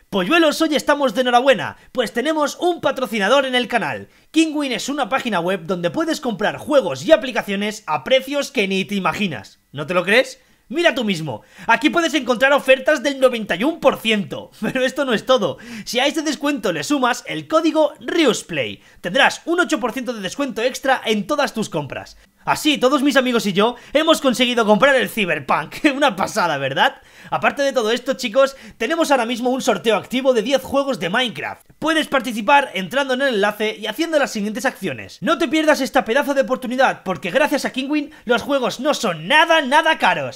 Polluelos, hoy estamos de enhorabuena, pues tenemos un patrocinador en el canal. Kinguin es una página web donde puedes comprar juegos y aplicaciones a precios que ni te imaginas. ¿No te lo crees? Mira tú mismo, aquí puedes encontrar ofertas del 91%, pero esto no es todo. Si a este descuento le sumas el código RIUSPLAY, tendrás un 8% de descuento extra en todas tus compras. Así, todos mis amigos y yo hemos conseguido comprar el Cyberpunk, una pasada, ¿verdad? Aparte de todo esto, chicos, tenemos ahora mismo un sorteo activo de 10 juegos de Minecraft. Puedes participar entrando en el enlace y haciendo las siguientes acciones. No te pierdas esta pedazo de oportunidad, porque gracias a Kinguin los juegos no son nada caros.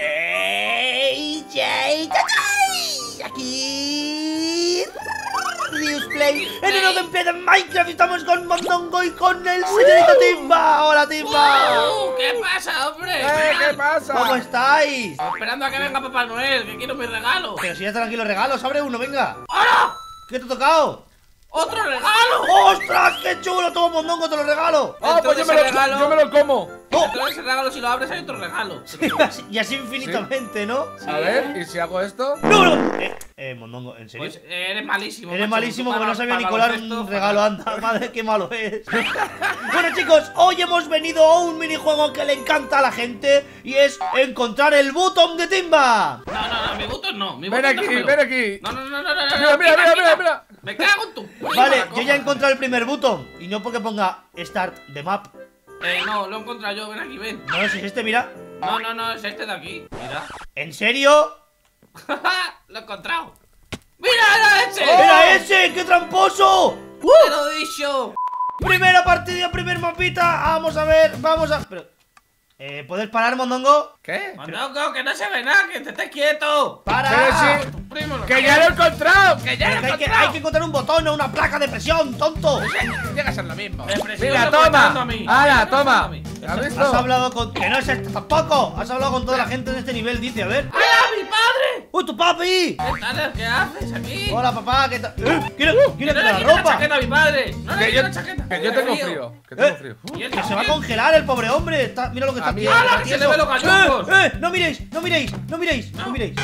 Aquí RIUSPLAY en el gameplay de Minecraft. Estamos con Mondongo y con el señorito Timba. Hola, Timba. ¿Qué pasa, hombre? ¿Qué pasa? ¿Cómo estáis? Esperando a que venga Papá Noel, que quiero mi regalo. Pero si ya están aquí los regalos, abre uno, venga. ¡Hola! ¿Qué te ha tocado? ¡Otro regalo! ¡Ostras, qué chulo! Toma, Mondongo, te lo regalo. Ah, pues yo me lo como. Dentro de ese regalo, si lo abres, hay otro regalo. Y así infinitamente, ¿no? A ver, ¿y si hago esto? ¡No! Mondongo, ¿en serio? Pues eres malísimo. Eres macho. malísimo Tú porque no para- sabía ni para colar baloncesto, un regalo, anda, madre, qué malo es. Bueno, chicos, hoy hemos venido a un minijuego que le encanta a la gente y es encontrar el botón de Timba. No, mi botón no. Mi Ven botón aquí, déjamelo. ven aquí. No. Mira. Me cago en tu. Vale, yo ya he encontrado el primer botón y no porque ponga Start the Map. No, lo he encontrado yo, ven aquí, ven. No, si es este, mira. No, es este de aquí. Mira. ¿En serio? Lo he encontrado. ¡Mira, era ese! ¡Era ese! ¡Qué tramposo! ¡Te lo he dicho! Primera partida, primer mapita. Vamos a ver, Pero... ¿puedes parar, Mondongo? ¿Qué? Mondongo, que no se ve nada, que te estés quieto. ¡Para! Pero sí. Tu primo lo ¡Que ya lo he encontrado! ¡Que ya lo he Hay que encontrado! encontrar un botón o una placa de presión, tonto. Llega a ser lo mismo. Depresión Mira, lo está dando a toma. mí. ¡Hala, Me está dando toma! a mí. ¿Has visto? Has hablado con... Que no es este tampoco. Has hablado con toda la gente de este nivel, dice, a ver. ¡Hola, mi padre! ¡Uy, tu papi! ¿Qué tal? ¿Qué haces aquí? Hola, papá, ¿qué tal? ¿Quiere Que no le la quita la ropa? chaqueta a mi padre. No le Que quita yo, la chaqueta. que yo tengo frío. Que tengo frío. Y él Que se va a también. congelar el pobre hombre. Mira lo que está A mí- haciendo. ¡Hala, que se le ve los gallumbos! No miréis, no miréis, no miréis, no miréis.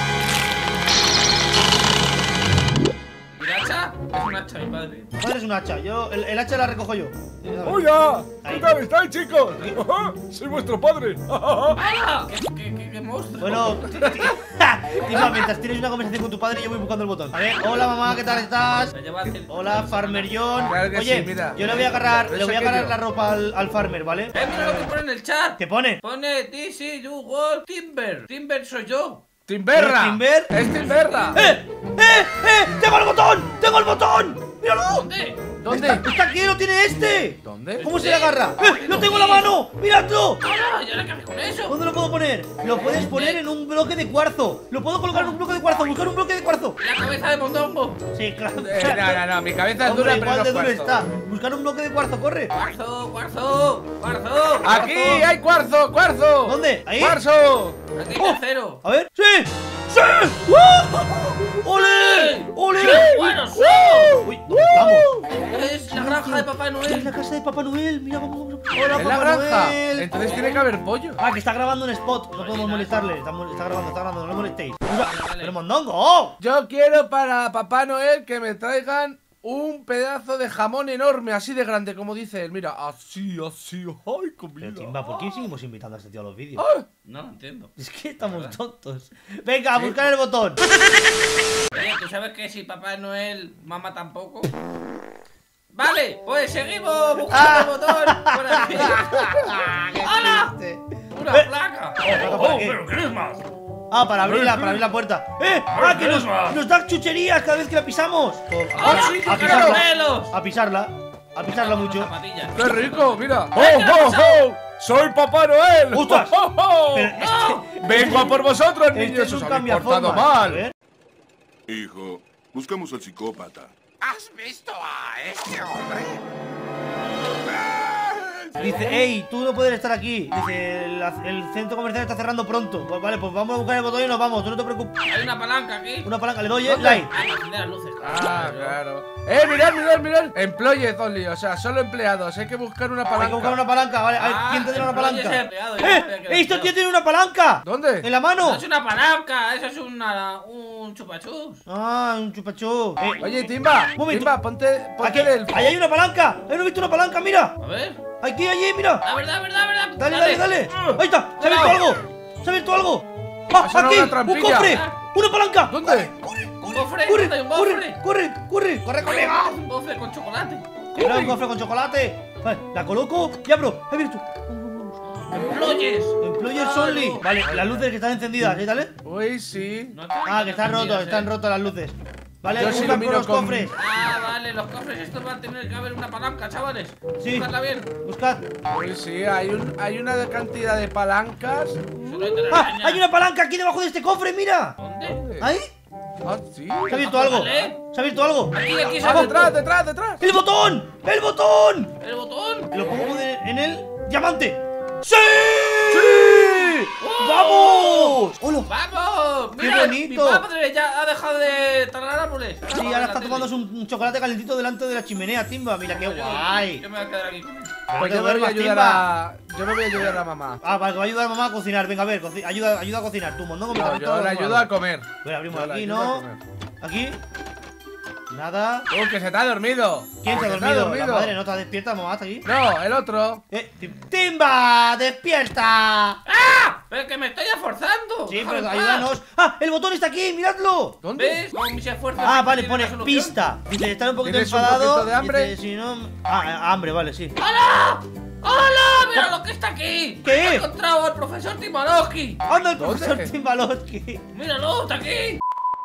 ¿Y el hacha? Es un hacha, mi padre. Tu padre es un hacha, el hacha la recojo yo. ¡Hola! Ahí. ¿Qué tal estáis, chicos? Soy vuestro padre. ¡Hala! ¿Qué monstruo? Bueno, Timba, mientras tienes una conversación con tu padre, yo voy buscando el botón. A ver, hola mamá, ¿qué tal estás? Se lleva el- Hola, Farmer John. Claro que Oye, sí, mira. yo le voy a agarrar, Pero le voy a es agarrar aquello. la ropa al Farmer, ¿vale? Mira lo que pone en el chat. ¿Qué pone? Pone This is you world Timber. Timber soy yo. ¡Timberra! ¿Timber? ¡Es Timberra! ¡Tengo el botón! ¡Tengo el botón! ¡Míralo! ¿Dónde? ¿Dónde? ¡Está aquí! ¡Lo tiene este! ¿Dónde? ¿Cómo se le agarra? ¡Lo tengo en la mano! ¡Miradlo! ¡Hala! ¿Y ahora qué haces con eso? ¿Dónde lo puedo poner? Lo puedes poner en un bloque de cuarzo. Lo puedo colocar en un bloque de cuarzo. Buscar un bloque de cuarzo. La cabeza de Mondongo. Sí, claro. No, mi cabeza es Hombre, dura, pero igual no de duro cuarzo. está. Buscar un bloque de cuarzo, corre. Cuarzo. ¡Aquí hay cuarzo! ¡Cuarzo! ¿Dónde? ¿Ahí? ¡Cuarzo! Aquí hay tercero. A ver. ¡Sí! ¡Sí! ¡Uh! ¡Ole! ¡Ole! ¡Qué buenos son! Uy, ¿dónde estamos? Es la granja de Papá Es Noel. la casa de Papá Noel. Mira, vamos. Hola, ¿Es la Papá granja? Noel. Entonces tiene que haber pollo. Ah, que está grabando un spot. No podemos molestarle. Está grabando. No le molestéis. Vale. Pero Mondongo. ¡Oh! Yo quiero para Papá Noel que me traigan un pedazo de jamón enorme, así de grande, como dice él. Mira, así. ¡Ay, comida! Pero Timba, ¿por qué seguimos invitando a este tío a los vídeos? ¡Ay! No lo entiendo. Es que estamos tontos. Venga, a buscar el botón. Oye, ¿tú sabes que si Papá Noel mama tampoco? Vale, pues seguimos buscando el botón por aquí. ¡Hala! triste. ¡Una placa! ¿para qué? ¿Pero qué es más? Ah, para abrir la puerta. ¡Ah, que nos da chucherías cada vez que la pisamos! ¡Ah, sí, a qué pisarla. caramelos! A pisarla mucho. Zapatillas. ¡Qué rico! ¡Mira! ¿qué ha pasado? ¡Soy Papá Noel! ¡Ostras! ¡Oh, oh, oh! Pero ¡Vengo a por vosotros, este niños! es un ¡Os habéis cambiaformas. portado A mal! ver. Hijo, buscamos al psicópata. ¿Has visto a este hombre? Dice, hey, tú no puedes estar aquí. Dice, el centro comercial está cerrando pronto. Pues vale, pues vamos a buscar el botón y nos vamos. Tú no te preocupes. Hay una palanca aquí. Una palanca, le doy, ¿Dónde? light. Para encender las luces. Ah, claro. Mirad. Employed only, o sea, solo empleados. Hay que buscar una palanca. Hay que buscar una palanca, vale. A ver, ¿quién tendrá una Employee es palanca? empleado, yo no sabía que era ¡Este empleado. tío tiene una palanca! ¿Dónde? ¡En la mano! No es una palanca, eso es un chupachus. Ah, un chupachú. Oye, Timba, Un momento. Timba, ponte Aquí, del... ahí hay una palanca. Ahí no he visto una palanca, mira. A ver. Aquí, allí, mira. La verdad. Dale. Ahí está, se ha abierto algo. Se ha abierto algo. ¡Ah, Eso no aquí! es una ¡Un trampilla. cofre! ¡Una palanca! ¿Dónde? Un cofre. ¡Corre! Hay un cofre. ¡Corre, colega! Un cofre con chocolate. Era un cofre con chocolate. Vale, la coloco y abro. He abierto. Employees. Employers only. Vale, las luces que están encendidas, ¿sí, dale? Uy, sí. No Ah, que están rotos, están rotas las luces. Vale, Yo sí buscan por ilumino los con- cofres. Ah, vale, los cofres. Esto va a tener que haber una palanca, chavales. Sí. Buscadla bien. Buscad. Uy, sí, hay una cantidad de palancas. Solo hay que ¡Ah! araña. Hay una palanca aquí debajo de este cofre, mira. ¿Dónde? ¿Ahí? Ah, sí. ¿Se ha abierto algo? Vale. ¿Se ha abierto algo? Aquí se Ah, ha detrás. ¡El botón! ¡El botón! el botón. Lo pongo en el diamante. ¡Sí! ¡Oh! ¡Vamos! ¡Hola! ¡Vamos! ¡Qué Mira, bonito! mi padre ya ha dejado de talar árboles. Sí, ahora está tomándose un chocolate calentito delante de la chimenea, Timba. Mira qué guay. Yo me voy a quedar aquí con él. Pues te yo me voy a duermas, ayudar Timba. yo me voy a ayudar a mamá. Ah, vale, que va a ayudar a mamá a cocinar. Venga, a ver, ayuda a cocinar. Tú, mondongo, No, mientras yo tanto, le ayudo a comer. A ver, abrimos Yo le aquí, ayudo a ¿no? comer. Aquí. Nada. Que se te ha dormido. ¿Quién se ha Que dormido? La madre, ¿no está despierta? ¿Mamá está aquí? No, el otro. ¡Timba! ¡Despierta! ¡Ah! ¡Pero que me estoy esforzando! Sí, ¡Déjame pero en ayúdanos. paz! ¡Ah! ¡El botón está aquí! ¡Miradlo! ¿Dónde? ¿Ves? Con mis esfuerzos. Ah, se vale, tiene pone una solución. pista. Dice, está un poquito ¿Tienes un enfadado. poquito de hambre? Dice, si no. Ah, hambre, vale, sí. ¡Hola! ¡Hola! ¡Mira lo que está aquí! ¿Qué? He encontrado al profesor Timalowski. ¡Anda el ¿Dónde? profesor Timbalowski! ¡Míralo! ¡Está aquí!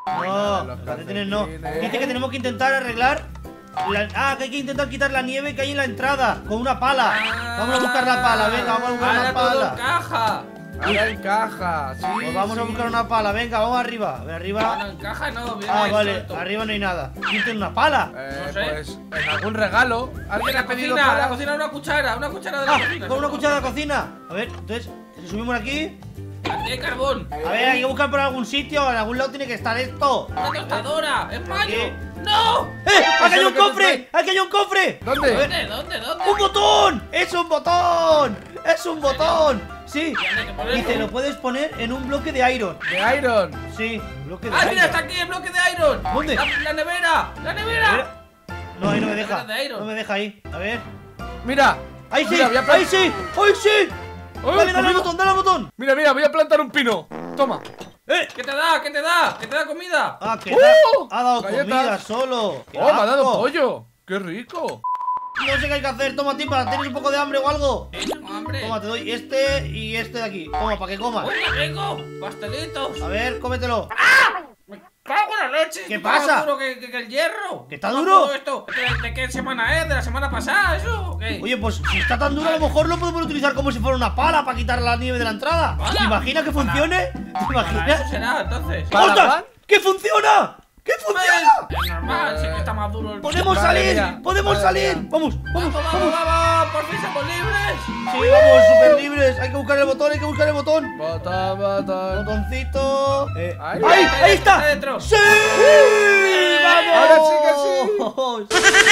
No, los calcetines no. calcetines. Dice que tenemos que intentar arreglar. Que hay que intentar quitar la nieve que hay en la entrada con una pala. Vamos a buscar la pala, venga, vamos a buscar Ahora una todo pala. encaja. Ahora encaja, sí. Pues vamos a sí. buscar una pala, venga, vamos arriba. A ver, No, arriba. no encaja, no. Viene Ah, ahí vale, suelto. arriba no hay nada. ¿Quién tiene una pala? No sé. Pues en algún regalo. ¿Alguien ha pedido La pala? cocina, una cuchara de la Ah, cocina. con una cuchara de la cocina. A ver, entonces, si subimos aquí. Aquí hay carbón. A ver, hay que buscar por algún sitio. En algún lado tiene que estar esto. Una tostadora. ¡Es mayo! ¿Qué? ¡No! ¡Aquí hay es un lo que te cofre! ¡Aquí hay un cofre! ¿Dónde? ¿Dónde? ¡Un botón! ¡Es un botón! ¡Es un botón! Sí. Tiene que ponerlo. Dice, lo puedes poner en un bloque de iron. De Iron. Sí, un bloque de ¡Ah, iron. mira! ¡Está aquí el bloque de Iron! ¿Dónde? ¡La nevera! ¡La A nevera! ver. No, ahí no me deja. De iron. No me deja ahí. A ver. Mira. ¡Ahí sí! Mira, voy a ¡Ahí sí! ¡Ahí sí! ¡Ay, Dale, dale al mira! botón, dale al botón. Mira, mira, voy a plantar un pino. Toma. ¿Qué te da? ¿Qué te da? ¿Qué te da comida? Ah, que ¡Oh! ha dado Galletas. comida solo. ¡Qué Oh, me ha dado asco! pollo. ¡Qué rico! No sé qué hay que hacer. Toma, Timba. ¿Tienes un poco de hambre o algo? Tengo hambre. Toma, te doy este y este de aquí. Toma, para que comas. ¡Uy, qué rico! ¡Pastelitos! A ver, cómetelo. ¡Me cago en la leche! ¿Qué Esto está pasa? más duro que el hierro. ¿Que está ¿Cómo duro? todo esto? ¿De qué semana es? ¿De la semana pasada eso? ¿O qué? Oye, pues si está tan duro, a lo mejor lo podemos utilizar como si fuera una pala para quitar la nieve de la entrada. ¡Hala! ¿Te imaginas que funcione? ¿Te Para eso imaginas? será, entonces. ¿Para ¡Ostras! pan? ¡Que funciona! ¡Que funciona! Es normal, sí que está más duro el... ¡Podemos Madre salir! mía, ¡Podemos madre salir! mía. ¡Vamos! ¡Vamos! ¡Vamos, ¡Vamos! vamos, vamos! ¡Por fin somos libres! Sí, vamos, súper libres. Hay que buscar el botón, hay que buscar el botón. Botón, botón. Botoncito. Ahí. ¡Ahí! ¡Ahí Está está! dentro. ¡Sí! ¡Vamos! Ahora sí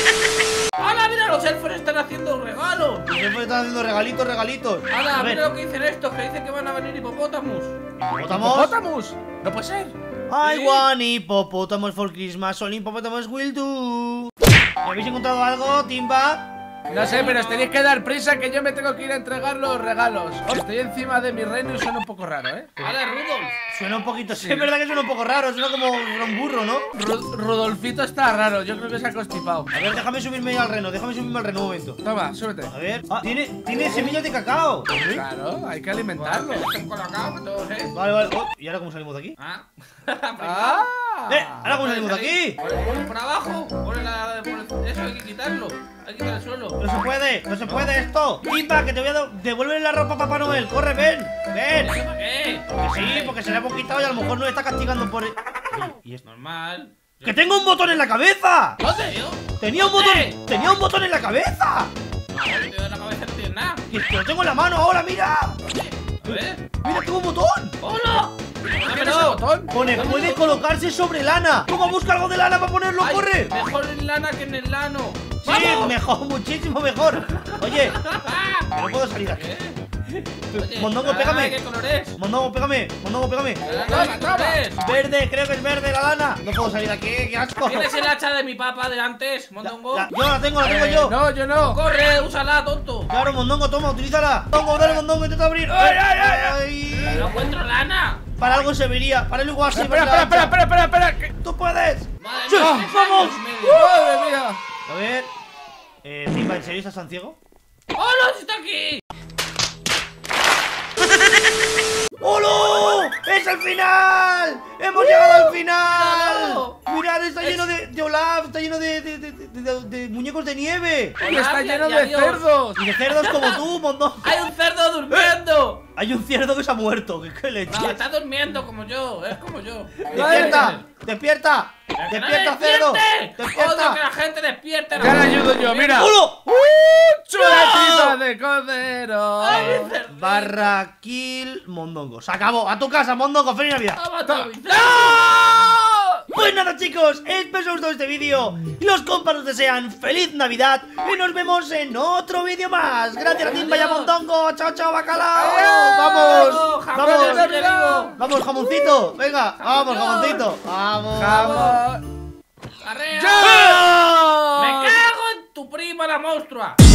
¡Hala, mira! Los elfos están haciendo regalos. Siempre están haciendo regalitos, regalitos. ¡Hala, A ver, mira lo que dicen estos! Que dicen que van a venir hipopótamos. ¿hipopótamos? ¡Hipopótamos! ¡No puede ser! I Sí. want hippopotamus for Christmas, all hippopotamus will do. ¿Habéis encontrado algo, Timba? No sé, pero os tenéis que dar prisa que yo me tengo que ir a entregar los regalos. Estoy encima de mi reino y suena un poco raro, ¿eh? ¡Hala, Rudolf! Suena un poquito, sí, es verdad que suena un poco raro, suena como un burro, ¿no? Rodolfito está raro, yo creo que se ha constipado. A ver, déjame subirme al reno, un momento. Toma, súbete. A ver, tiene semillas de cacao. Claro, hay que alimentarlo. Están colocados todos, ¿eh? Vale, vale. Oh, ¿y ahora cómo salimos de aquí? ¡Ah! ¡Ah! ¿Ahora cómo salimos de aquí? Por abajo, eso hay que quitarlo. Hay que quitar el suelo. No se puede, no se puede esto. Timba, que te voy a devolver la ropa a Papá Noel. Corre, ven, ven. ¿Eso para qué? Que sí, porque se la hemos quitado y a lo mejor nos está castigando por... ¿Y esto? Normal. ¡Que tengo un botón en la cabeza! ¿Dónde, yo? ¡Tenía un botón en la cabeza! No, tío, en la cabeza no tiene tienes nada. Es que lo tengo en la mano ahora, mira. A ver. Mira, tengo un botón. ¡Hola! ¿Qué es ese botón? Pone, puede colocarse sobre lana. ¿Cómo busca algo de lana para ponerlo? Ay, ¡Corre! Mejor en lana que en el lano. Sí, mejor, muchísimo mejor. Oye, no puedo salir aquí. Oye, Mondongo, la pégame. lana, ¿qué color es? Mondongo, pégame. Mondongo, pégame. La lana, ¿qué color es? Verde, creo que es verde la lana. No puedo salir de aquí, qué asco. ¿Tienes el hacha de mi papá de antes, Mondongo? Yo la tengo yo. No, yo no. Corre, úsala, tonto. Claro, Mondongo, toma, utilízala. Mondongo, dale, Mondongo, intenta abrir. ¡Ay, ay, ay! No encuentro lana. Para algo serviría. Para el igual sí. Espera. ¡Tú puedes! Madre Sí, mía, ¡vamos! Madre mía. A ver. Pimba, ¿en serio estás tan ciego? ¡Hola, está aquí! ¡Holo! ¡Es el final! ¡Hemos llegado al final! No. Mirad, está lleno de Olaf, está lleno de muñecos de nieve. Y está Hola, lleno y de adiós. cerdos. Y de cerdos como tú, Mondongo. ¡Hay un cerdo durmiendo! Hay un cerdo que se ha muerto. ¡Qué leche! No, está durmiendo como yo, es como yo. ¡Despierta! ¡Despierta! ¡Que no ¡Despierta, cerdo! despierte! ¡Odio que ¡Despierta! la gente despierte! Ya le ayudo yo, mira. ¡Holo! ¡Chuletita de cordero! ¡Ay, mi cerdito! Barra kill Mondongo. Se acabó. A tu casa, Mondongo. ¡Feliz Navidad! ¡Ha matado a mi cerdo! Pues nada, chicos, espero que os haya gustado este vídeo. Los compas nos desean feliz Navidad y nos vemos en otro vídeo más. Gracias a Timba y a Mondongo. Chao, chao, bacalao. ¡Vamos! ¡Jamón, ¡Vamos! sigue vivo! ¡Vamos, jamoncito! ¡Venga! ¡Vamos, jamoncito! ¡Vamos! ¡Jamón! ¡Arrea! ¡Ya! ¡Me cago en tu prima la monstrua!